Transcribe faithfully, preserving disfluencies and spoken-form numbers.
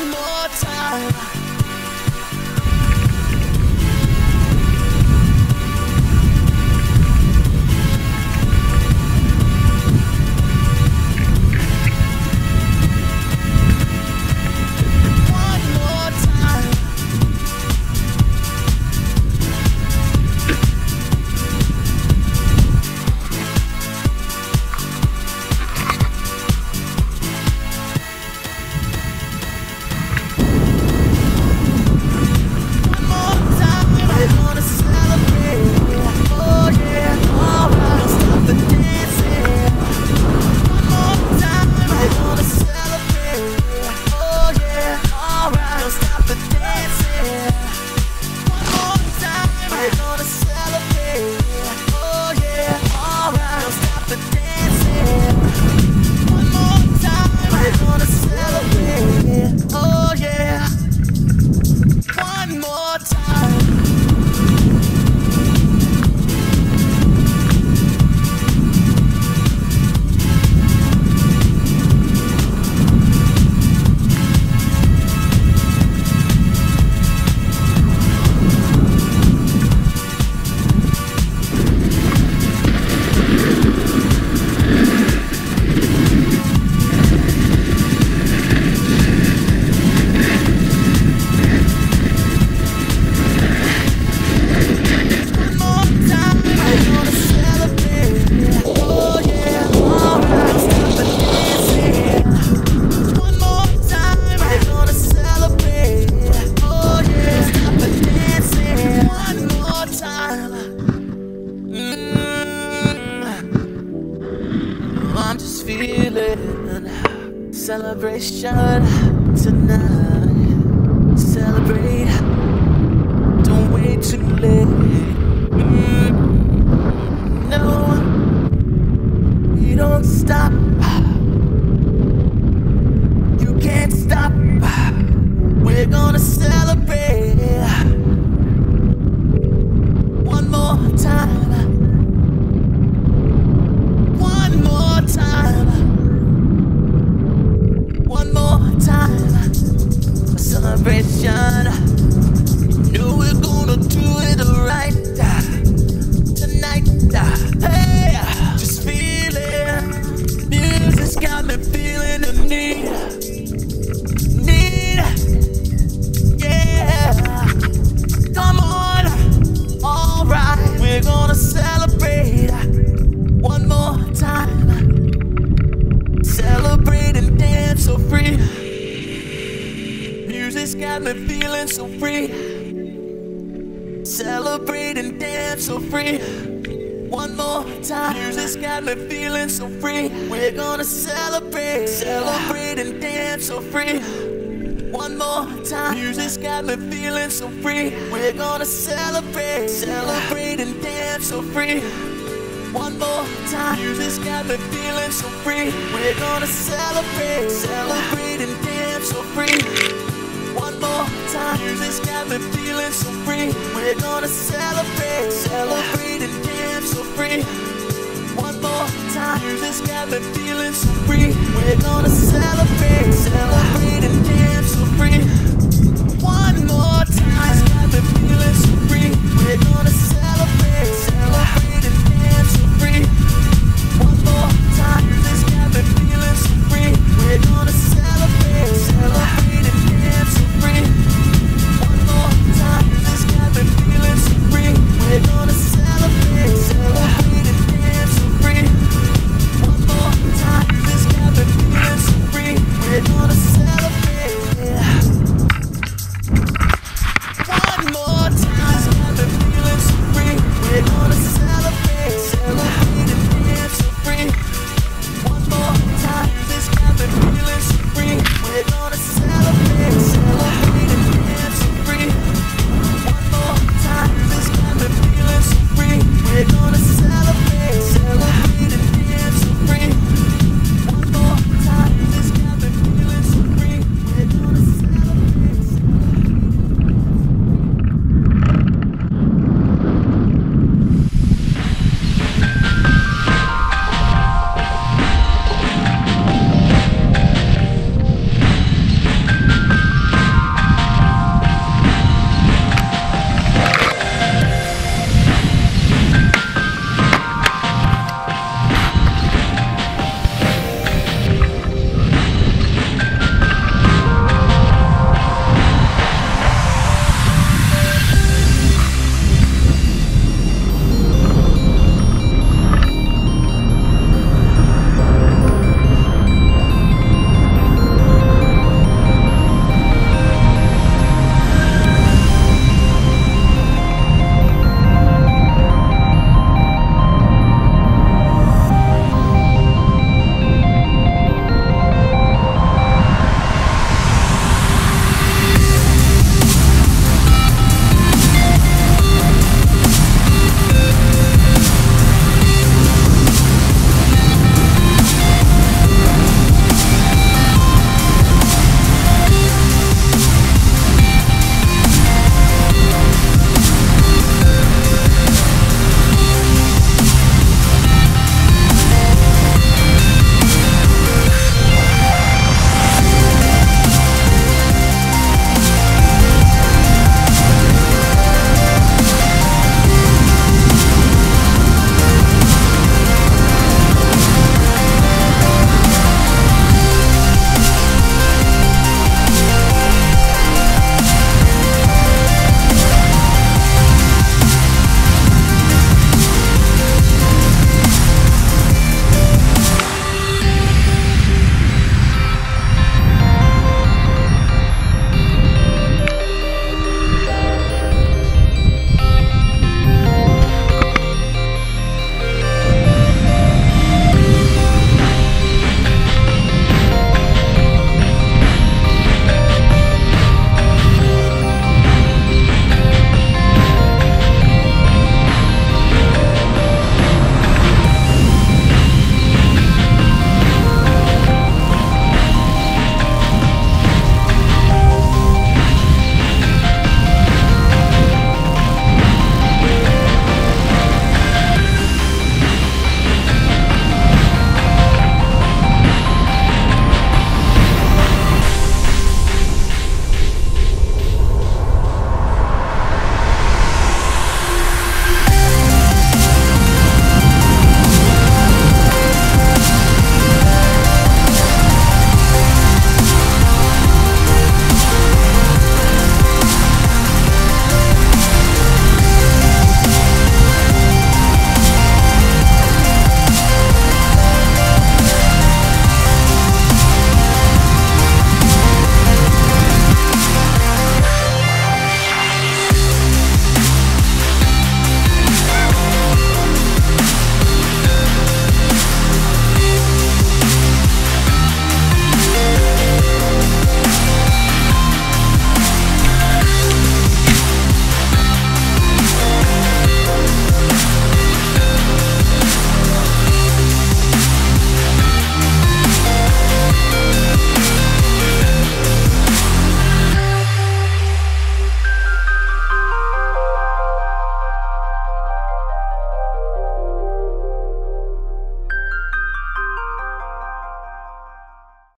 one more time. I'm just feeling celebration tonight. Celebrate, don't wait too late. Mm, no, you don't stop. You can't stop. We're gonna celebrate one more time. Celebration. Know we're gonna do it right tonight. Hey, just feeling. Music's got me feeling the need. Need. Yeah. Come on. Alright. We're gonna celebrate one more time. Celebrate and dance so free. Music's got me feeling so free. Celebrate and dance so free. One more time. Music's got me feeling so free. We're gonna celebrate. Celebrate and dance so free. One more time. Music's got me feeling so free. We're gonna celebrate. Celebrate and dance so free. One more time. Music's got me feeling so free. We're gonna celebrate. Celebrate and dance so free. One more time. Music's got me feeling so free. We're gonna celebrate. Celebrate and dance so free. One more time. Music's got me feeling so free. We're gonna celebrate. Celebrate.